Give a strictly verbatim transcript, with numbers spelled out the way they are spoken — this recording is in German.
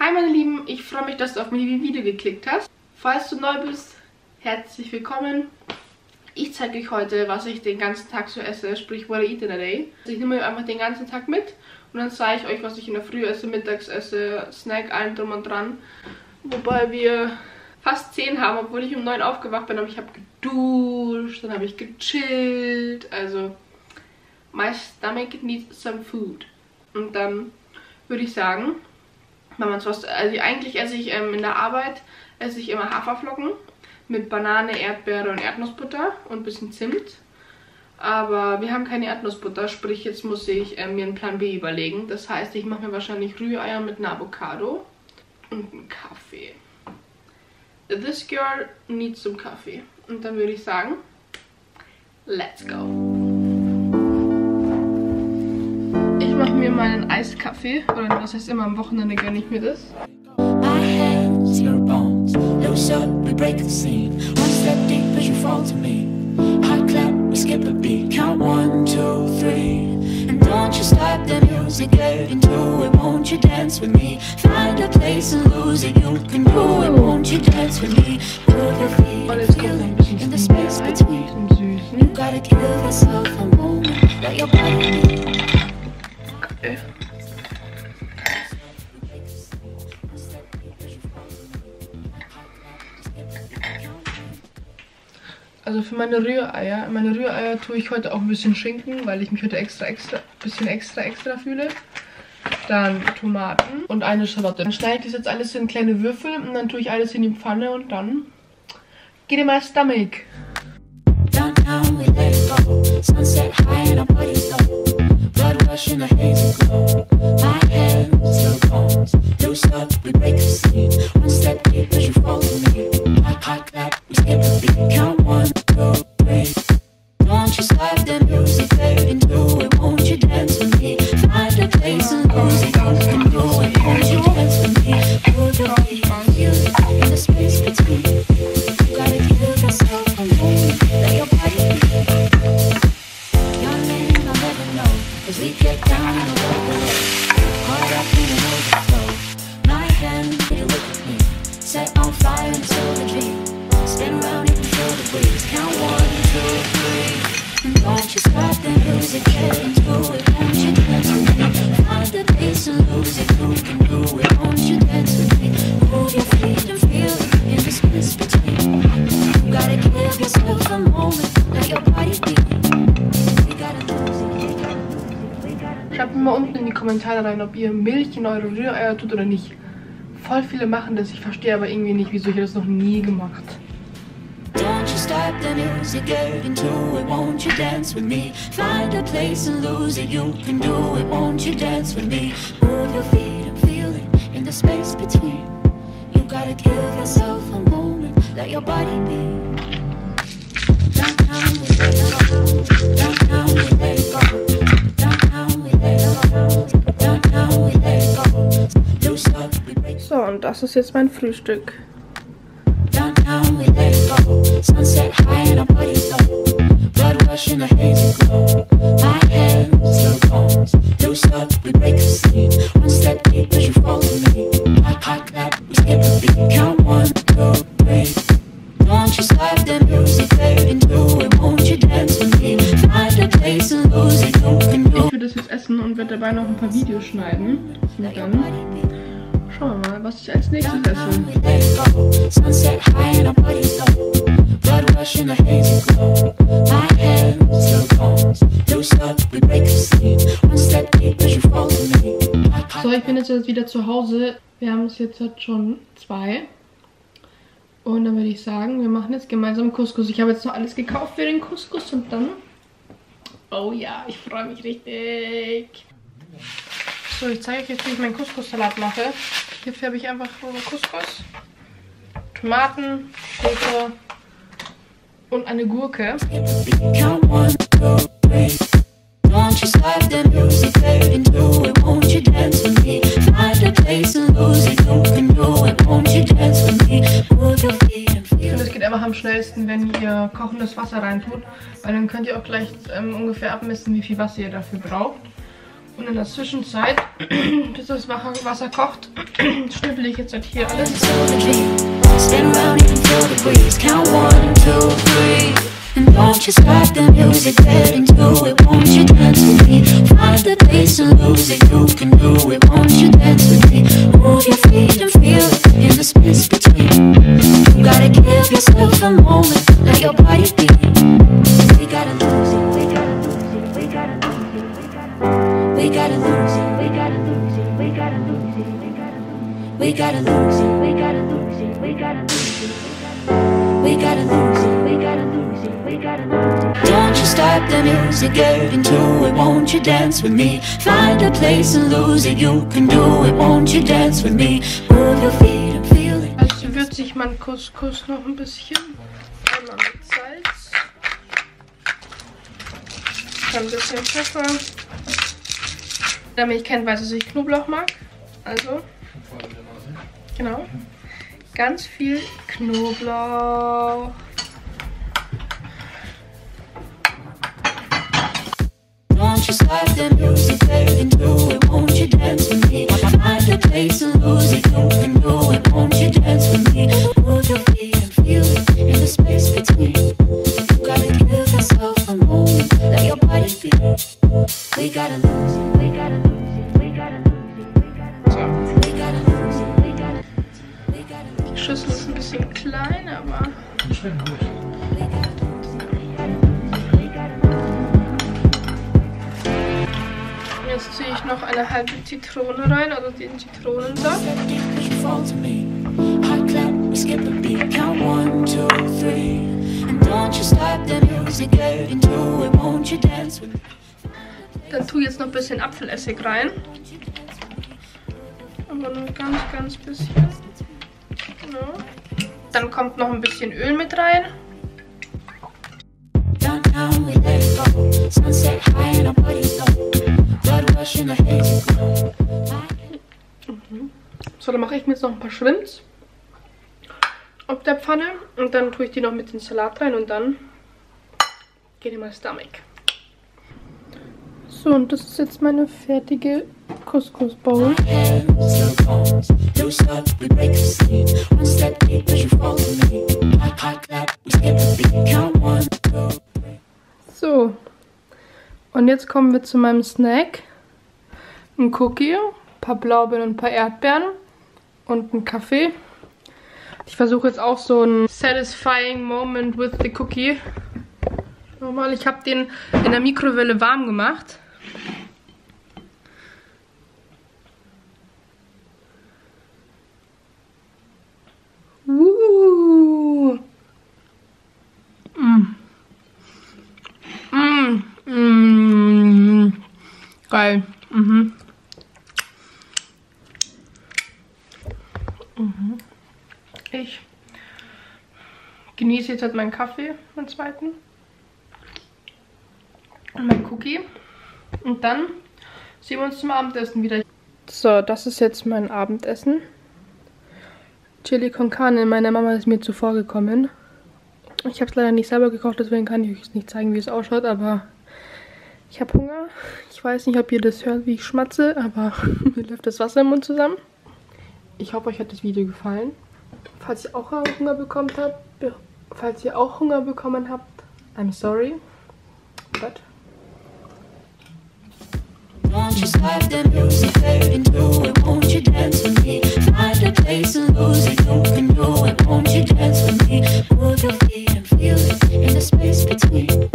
Hi meine Lieben, ich freue mich, dass du auf mein Video geklickt hast. Falls du neu bist, herzlich willkommen. Ich zeige euch heute, was ich den ganzen Tag so esse, sprich what I eat in a day. Ich nehme euch einfach den ganzen Tag mit und dann zeige ich euch, was ich in der Früh esse, mittags esse, Snack, allem drum und dran. Wobei wir fast zehn haben, obwohl ich um neun aufgewacht bin, aber ich habe geduscht, dann habe ich gechillt. Also, my stomach needs some food. Und dann würde ich sagen, wenn man was, also eigentlich esse ich ähm, in der Arbeit esse ich immer Haferflocken mit Banane, Erdbeere und Erdnussbutter und ein bisschen Zimt. Aber wir haben keine Erdnussbutter, sprich jetzt muss ich äh, mir einen Plan B überlegen. Das heißt, ich mache mir wahrscheinlich Rühreier mit einer Avocado und einen Kaffee. This girl needs some Kaffee. Und dann würde ich sagen, let's go. Ich mache mir meinen Eiskaffee, oder was heißt immer, am Wochenende gönne ich mir das. Loose up, we break the scene. One step deep as you fall to me. Hot clap, we skip a beat. Count one, two, three. And don't you stop the music, get into it. Won't you dance with me? Find a place and lose it. You can do it. Won't you dance with me? Move your feet and feel it in the space between. You gotta give yourself a moment. Let your body be. Okay. Also für meine Rühreier, meine Rühreier tue ich heute auch ein bisschen Schinken, weil ich mich heute extra, extra, bisschen extra, extra fühle. Dann Tomaten und eine Schalotte. Dann schneide ich das jetzt alles in kleine Würfel und dann tue ich alles in die Pfanne und dann geht in mein Stomach. Schreibt mir mal unten in die Kommentare rein, ob ihr Milch in eure Rühreier tut oder nicht. Voll viele machen das, ich verstehe aber irgendwie nicht, wieso ich das noch nie gemacht. Don't you stop the music, get into it, won't you dance with me? Find a place and lose it, you can do it, won't you dance with me? Move your feet and feel it in the space between. You gotta give yourself a moment, let your body be. Downtown we lay go, downtown we lay go, downtown we lay go, downtown we lay go, loose up, we break. So, und das ist jetzt mein Frühstück. Downtown we lay go, sunset high and our bodies low, blood rush in a hazy glow. My hands, your bones, loose up, we break the scene. One step deep as you fall to me. Hot, hot clap, we skip a beat. Count one, two, three. Don't you stop the music, get into it, won't you dance with me? Find a place and lose it, you can do. Ich würde das jetzt essen und werde dabei noch ein paar Videos schneiden. Und dann schauen wir mal, was ich als nächstes esse. So, ich bin jetzt wieder zu Hause. Wir haben es jetzt halt schon zwei. Und dann würde ich sagen, wir machen jetzt gemeinsam Couscous. Ich habe jetzt noch alles gekauft für den Couscous und dann... Oh ja, ich freue mich richtig. So, ich zeige euch jetzt, wie ich meinen Couscous-Salat mache. Hierfür habe ich einfach Couscous, Tomaten, Peter und eine Gurke. Ich finde, es geht einfach am schnellsten, wenn ihr kochendes Wasser reintut, weil dann könnt ihr auch gleich ähm, ungefähr abmessen, wie viel Wasser ihr dafür braucht. Und in der Zwischenzeit, bis das Wasser kocht, schnippel ich jetzt halt hier alles. And don't you stop the music, get into it, won't you dance with me? Find the place and lose it, you can do it, won't you dance with me? Move your feet and feel it in the space between. You gotta give yourself a moment, let your body be. We gotta lose it, we gotta lose it, we gotta lose it, we gotta lose it, we gotta lose it, we gotta lose it, we gotta lose it, we gotta lose it, we gotta lose it, we gotta lose it, we gotta lose it, we gotta lose it. Don't you stop the music, get into it, won't you dance with me? Find a place and lose it, you can do it, won't you dance with me? Move your feet and feel it. Also würze ich meinen Couscous noch ein bisschen. Einmal mit Salz. Ein bisschen Pfeffer. Wer mich kennt, weiß, dass ich Knoblauch mag. Also, genau. Ganz viel Knoblauch. Don't you stop the music, get into it, won't you dance with me? Find a place and lose it, you can do it, won't you dance with me? Move your feet and feel it in the space between. You gotta give yourself a moment, let your body feel. We gotta lose it, we gotta lose it, we gotta lose it, we gotta lose it, we gotta lose it, we gotta lose it. Die Schüssel ist ein bisschen klein, aber die schmecken gut. Jetzt ziehe ich noch eine halbe Zitrone rein, also den Zitronensaft. Dann tue ich jetzt noch ein bisschen Apfelessig rein. Aber nur ganz, ganz bisschen. Genau. Dann kommt noch ein bisschen Öl mit rein. Mhm. So, dann mache ich mir jetzt noch ein paar Shrimps auf der Pfanne und dann tue ich die noch mit dem Salat rein und dann geht in mein Stomach. So, und das ist jetzt meine fertige Couscous-Bowl. So, und jetzt kommen wir zu meinem Snack. Ein Cookie, ein paar Blaubeeren und ein paar Erdbeeren und ein Kaffee. Ich versuche jetzt auch so ein satisfying moment with the cookie. Nochmal, ich habe den in der Mikrowelle warm gemacht. Uh. Mm. Mm. Mm. Geil. Mhm. Mhm. Ich genieße jetzt halt meinen Kaffee, meinen zweiten. Und mein Cookie. Und dann sehen wir uns zum Abendessen wieder. So, das ist jetzt mein Abendessen. Chili con Carne. Meine Mama ist mir zuvor gekommen. Ich habe es leider nicht selber gekocht, deswegen kann ich euch nicht zeigen, wie es ausschaut, aber ich habe Hunger. Ich weiß nicht, ob ihr das hört, wie ich schmatze, aber mir läuft das Wasser im Mund zusammen. Ich hoffe, euch hat das Video gefallen. Falls ihr auch Hunger bekommen habt, falls ihr auch Hunger bekommen habt, I'm sorry, but Won't you stop the music, get into it, won't you dance with me? Find a place and lose it, you can do it, won't you dance with me? Move your feet and feel it in the space between.